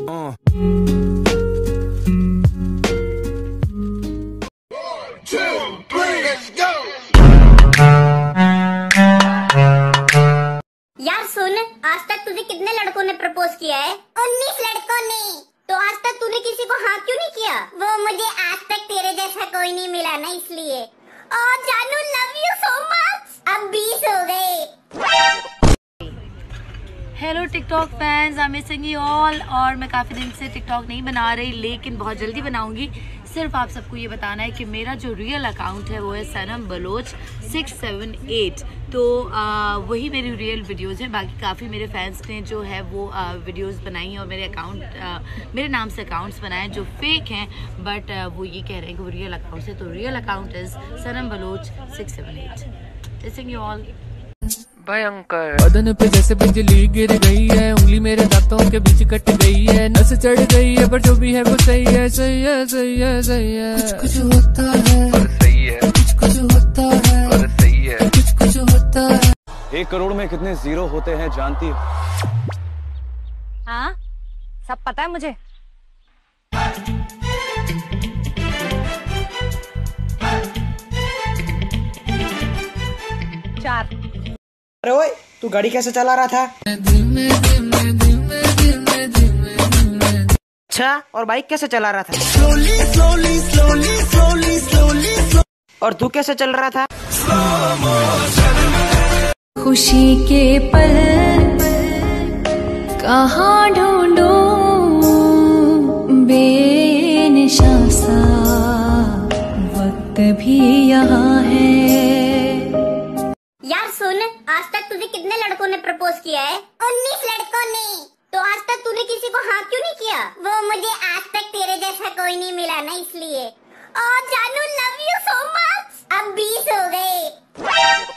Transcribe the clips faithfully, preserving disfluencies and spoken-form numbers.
Uh. यार सुन, आज तक तुझे कितने लड़कों ने प्रपोज किया है? उन्नीस लड़कों ने। तो आज तक तूने किसी को हाँ क्यों नहीं किया? वो मुझे आज तक तेरे जैसा कोई नहीं मिला ना, इसलिए। और जानू, लव यू सो मच। अब बीस हो गए। Hello TikTok fans, I am missing you all. और मैं काफ़ी दिन से टिकटॉक नहीं बना रही, लेकिन बहुत जल्दी बनाऊंगी। सिर्फ आप सबको ये बताना है कि मेरा जो रियल अकाउंट है वो है Sanam Baloch six seven eight. तो आ, वही मेरी रियल वीडियोस हैं। बाकी काफ़ी मेरे फैंस ने जो है वो आ, वीडियोस बनाई हैं और मेरे अकाउंट मेरे नाम से अकाउंट्स बनाए जो फेक हैं, बट आ, वो ये कह रहे हैं कि वो रियल अकाउंट है। तो real account is Sanam Baloch six seven eight. Missing you all. भयंकर। बदन पे जैसे बिजली गिर गई है, उंगली मेरे दांतों के बीच कट गई है, नस चढ़ गई है, पर जो भी है वो सही है, सही है, सही है, सही है। कुछ कुछ होता है और सही है, कुछ कुछ होता है और सही है, कुछ कुछ होता है। एक करोड़ में कितने जीरो होते हैं जानती हो? हाँ, सब पता है मुझे। चार। अरे ओए, तू गाड़ी कैसे चला रहा था? अच्छा, और बाइक कैसे चला रहा था? Slowly slowly slowly slowly slowly. और तू कैसे चल रहा था? खुशी के पल कहाँ ढूंढूं, बेनिशान सा वक्त भी यहाँ है। यार सुन, आज तक तुझे कितने लड़कों ने प्रपोज किया है? उन्नीस लड़कों ने। तो आज तक तूने किसी को हाँ क्यों नहीं किया? वो मुझे आज तक तेरे जैसा कोई नहीं मिला ना, इसलिए। और जानू, लव यू सो मच। अब बीस हो गए।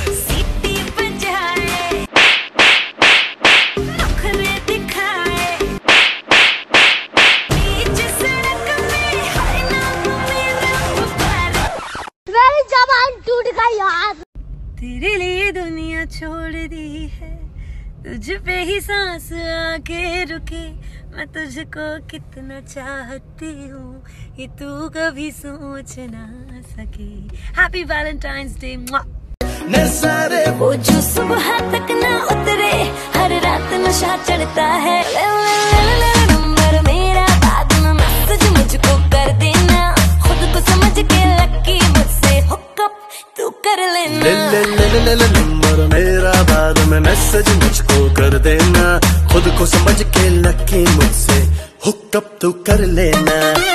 मेरी जबान टूट गई यार। तेरे लिए दुनिया छोड़ दी है, तुझ पे ही सांस आके रुके, मैं तुझको कितना चाहती हूँ ये तू कभी सोच ना सके। Happy Valentine's day. वो जो सुबह तक ना उतरे, हर रात नशा चढ़ता है। नंबर मेरा बाद में मैसेज मुझको कर देना, खुद को समझ के लकी मुझसे हुकअप तू कर लेना। ले ले ले ले ले नंबर मेरा बाद में मैसेज मुझको कर देना, खुद को समझ के लकी मुझसे हुकअप तू कर लेना।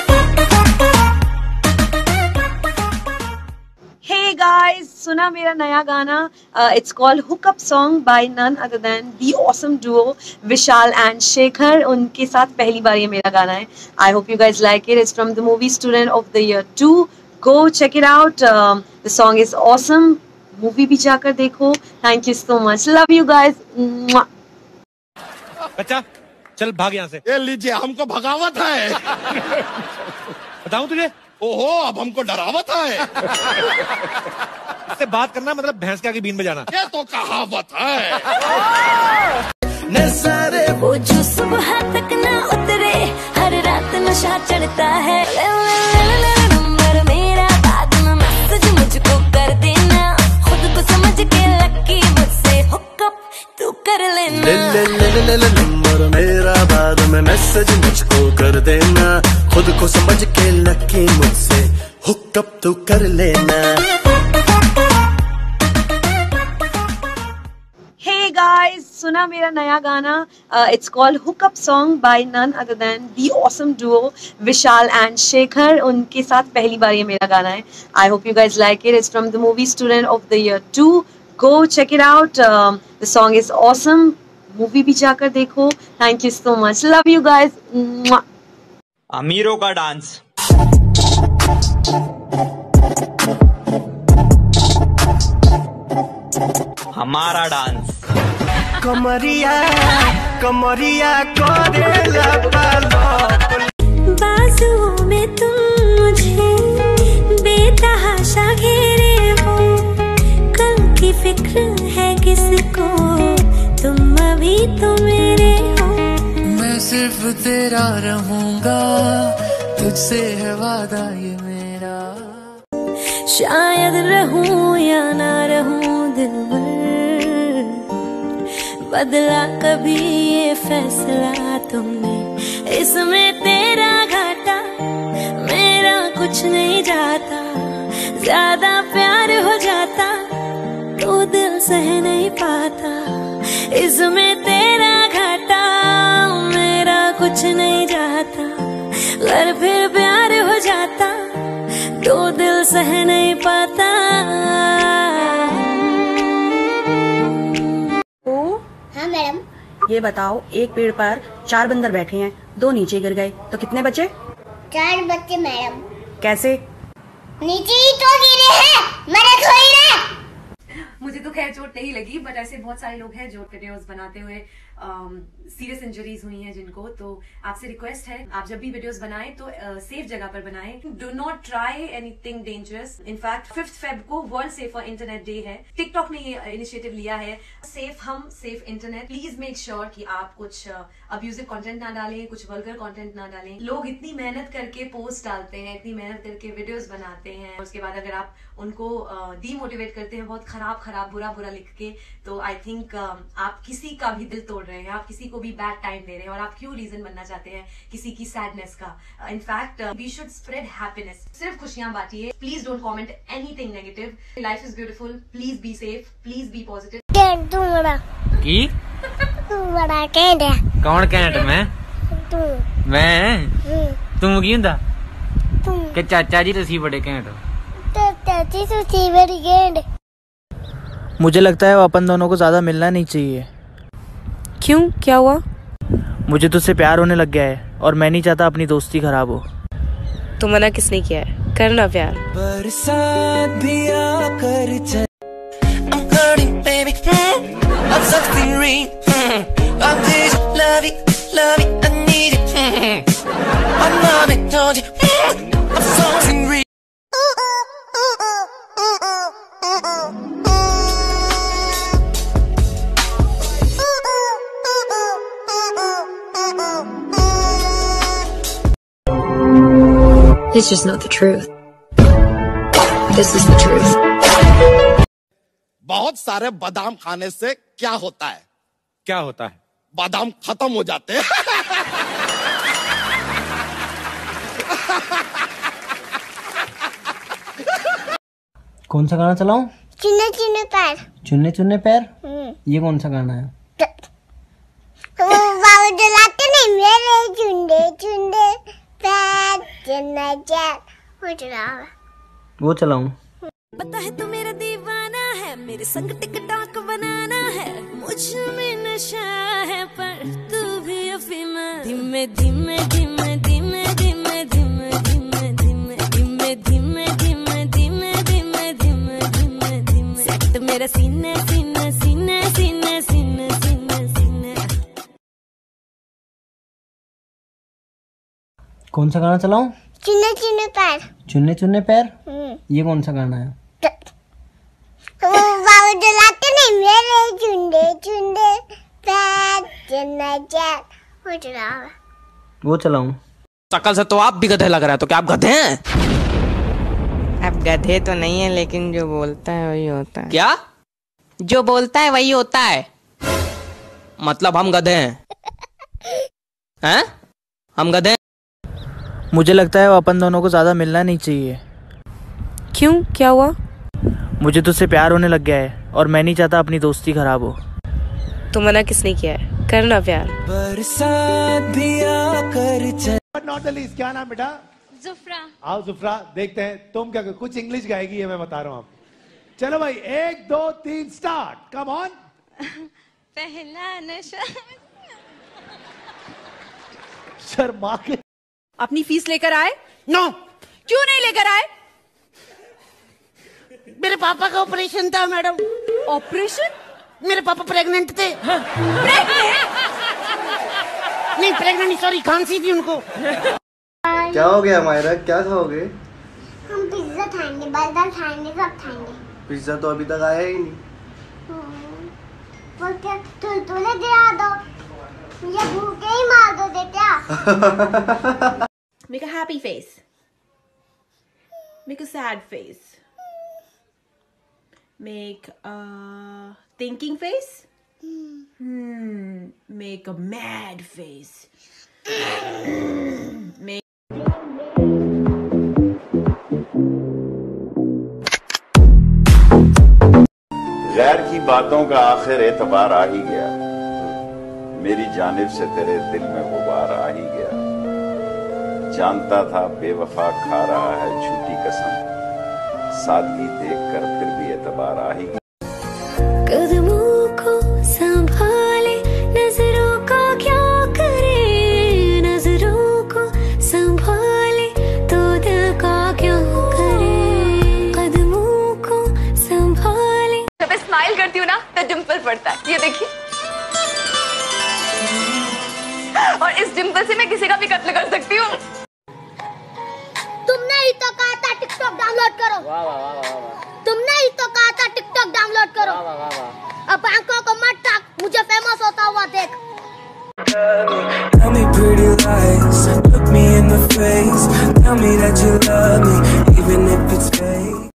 Hey guys, सुना मेरा नया गाना? It's called Hookup Song by none other than the awesome duo Vishal and Shekhar. उनके साथ पहली बार ये मेरा गाना है। I hope you guys like it. It's from the movie Student of the Year two. Go check it out. Um, the song is awesome. Movie भी जाकर देखो। Thank you so much. Love you guys. बच्चा चल भाग यहाँ से। ये लीजिए, हमको भगावत है। बताऊं तुझे? ओहो, अब हमको डरावत है। इससे बात करना मतलब भैंस के आगे बीन में जाना। ये तो कहावत है। वो जो सुबह तक ना उतरे, हर रात नशा चढ़ता है। नंबर मेरा बाद में मैसेज मुझको कर देना, खुद को समझ के लकी मुझसे हुकअप तू कर लेना। ले ले ले ले ले नंबर मेरा बाद में मैसेज मुझको कर देना, खुद को समझ के लकी मुझसे हुकअप तू कर लेना। Hey guys, सुना मेरा नया गाना? It's called Hookup Song by none other than the awesome duo Vishal and Shekhar. उनके साथ पहली बार ये मेरा गाना है। I hope you guys like it. It's from the movie Student of the Year two. Go check it out. Um, the song is awesome. Movie भी जाकर देखो। Thank you so much. Love you guys. अमीरों का dance. हमारा dance. कमरिया कमरिया करेला पालो, बाजुओं में तुम मुझे बेतहाशा घेरे हो, कल की फिक्र है किसको, तुम अभी तो मेरे हो। सिर्फ तेरा रहूंगा, तुझसे है वादा ये मेरा। शायद रहूं या ना रहूं दिलबर, बदला कभी ये फैसला तुमने, इसमें तेरा घाटा मेरा कुछ नहीं जाता, ज्यादा प्यार हो जाता तो दिल सह नहीं पाता, इसमें तेरा घाटा मेरा कुछ नहीं जाता, अगर फिर प्यार हो जाता तो दिल सह नहीं पाता। ओ हाँ मैडम। ये बताओ, एक पेड़ पर चार बंदर बैठे हैं, दो नीचे गिर गए तो कितने बचे? चार बच्चे मैडम। कैसे? नीचे ही तो गिरे हैं, मरे थोड़ी ना। मुझे तो खैर चोट नहीं लगी, बट ऐसे बहुत सारे लोग हैं जो वीडियोस बनाते हुए सीरियस uh, इंजरीज हुई हैं जिनको, तो आपसे रिक्वेस्ट है आप जब भी वीडियोस बनाएं तो सेफ uh, जगह पर बनाएं। Do not try anything dangerous. In fact fifth Feb को वर्ल्ड सेफर इंटरनेट डे है, टिकटॉक ने ये इनिशिएटिव लिया है, सेफ हम safe internet. Please make sure कि आप कुछ अब्यूजिव कंटेंट ना डालें, कुछ वल्गर कंटेंट ना डालें। लोग इतनी मेहनत करके पोस्ट डालते हैं, इतनी मेहनत करके वीडियोस बनाते हैं, उसके बाद अगर आप उनको डीमोटिवेट uh, करते हैं बहुत खराब खराब बुरा बुरा लिख के, तो आई थिंक uh, आप किसी का भी दिल तोड़ रहे हैं, आप किसी को भी बैड टाइम दे रहे हैं, और आप क्यों रीजन बनना चाहते हैं किसी की सैडनेस का। In fact we should spread happiness, सिर्फ खुशियां बांटिए। Please don't comment anything negative. Life is beautiful, please be safe, please be positive. तू बड़ा की तू बड़ा कैंट है। कौन कैंट? मैं तू मैं तू की हुंदा तू कि चाचा जी तुसी बड़े कैंट हो? तो चाची सुसी बड़ी कैंट। मुझे लगता है वो अपन दोनों को ज्यादा मिलना नहीं चाहिए। क्यों, क्या हुआ? मुझे तुझसे प्यार होने लग गया है और मैं नहीं चाहता अपनी दोस्ती खराब हो। तो मना किसने किया है? करना प्यार। बरसात भी आकर चल। I'm hurting, baby. I'm something real. I need you, love it, love it, I need it. I'm not it, told you. I'm something real. It's just not the truth. This is the truth. बहुत सारे बादाम खाने से क्या होता है? क्या होता है? बादाम खत्म हो जाते हैं। कौन सा गाना चलाऊं? चुन्ने चुन्ने पैर। चुन्ने चुन्ने पैर? हम्म। ये कौन सा गाना है? बाबू जलाते नहीं मेरे चुन्ने चुन्ने पैर, चुन्ना चैन हो चला। वो चलाऊं? पता है तू मेरा दीवाना है, मेरे संग टिकटॉक बनाना है, मुझ में नशा है पर तू भी अफीम। धीमे धीमे धीमे धीमे धीमे धीमे धीमे धीमे धीमे धीमे धीमे धीमे धीमे धीमे धीमे धीमे सेट मेरा सीने सीने सीने सीने सीने सीने सीने। कौन सा गाना चलाऊं? चुन्ने चुन्ने पैर। चुन्ने चुन्ने पैर? हम्म। ये कौन सा गाना है? बाबू जलाते नहीं मेरे चुन्ने चुन्ने पैर, चुन्ना चैन हो चला। वो चलाऊं? शकल से तो आप भी गधे लग रहे हैं, तो क्या आप गधे हैं? अब गधे तो नहीं है, लेकिन जो बोलता है वही होता है। क्या? जो बोलता है वही होता है। मतलब हम गधे हैं? हैं? हम गधे हैं? मुझे लगता है वो अपन दोनों को ज्यादा मिलना नहीं चाहिए। क्यों, क्या हुआ? मुझे तुझसे प्यार होने लग गया है और मैं नहीं चाहता अपनी दोस्ती खराब हो। तो मना किसने किया है? करना प्यार। बरसात भी आकर चल। नॉट द लीस्ट, क्या नाम बेटा? जुफ्रा। आओ जुफ्रा, देखते हैं तुम क्या कुछ इंग्लिश गाएगी है, मैं बता रहा हूँ आप। चलो भाई, एक दो तीन स्टार्ट, कम ऑन। पहला नशा। शर्मा के। अपनी फीस लेकर आए? नो। क्यों नहीं लेकर आए? मेरे पापा का ऑपरेशन था मैडम। ऑपरेशन? मेरे पापा प्रेग्नेंट थे। हाँ। प्रेग्नेंट? नहीं प्रेग्नेंट, सॉरी, खांसी थी उनको। क्या हो गया मायरा, क्या खाओगे? हम पिज्जा खाएंगे, बर्गर खाएंगे, सब खाएंगे। पिज्जा तो अभी तक आया ही नहीं। वो क्या तुलतुले गिरा दो, मुझे भूखे ही मार दो, देख Make a happy face. Make a sad face. Make a thinking face. Hmm. Make a mad face. Make गैर की बातों का आखिर एतबार आ ही गया, मेरी जानिब से तेरे दिल में गुबार आ ही गया। जानता था बेवफा खा रहा है झूठी कसम, सादगी देखकर फिर भी एतबार आ ही गया। कदमों को संभाले, नजरों का क्या करे, नजरों को संभाले तो दिल का क्या करे, कदमों को संभाले। जब मैं स्माइल करती हूँ ना तो डिम्पल पड़ता है, ये देखिए। और इस डिम्पल से मैं किसी का भी कत्ल कर सकती हूँ। तुमने ही तो कहा था टिकटॉक डाउनलोड करो। वाह वाह वाह वाह वाह। तुमने ही तो कहा था टिकटॉक डाउनलोड करो। वाह वाह वाह। अब आंखों को मत टाक, मुझे फेमस होता हुआ देख। Tell me pretty lies, look me in the face, tell me that you love me, even if it's fake.